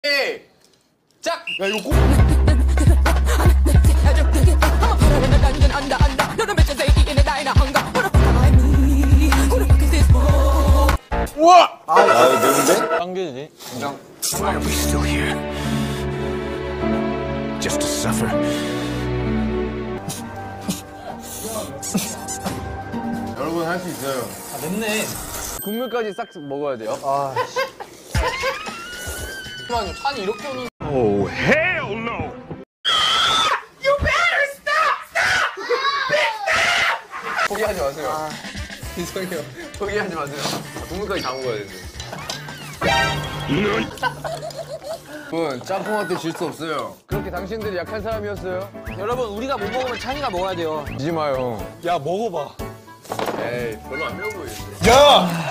짝! 야 이거 꼭 우와! 아, 누군데? 당겨지지? 인정. Why are we still here? Just to suffer. 여러분 할 수 있어요. 아 맵네. 국물까지 싹 먹어야 돼요. 아. 잠깐만요, 찬이 이렇게 오는. Oh, hell no! 포기하지 마세요. 죄송해요. 포기하지 마세요. 국물까지 다 먹어야 되는데. 여러분, 짬뽕한테 질 수 없어요. 그렇게 당신들이 약한 사람이었어요? 여러분 우리가 못 먹으면 찬이가 먹어야 돼요. 지지 마요. 야 먹어봐. 에이, 별로 안 매워 보이는데. 야!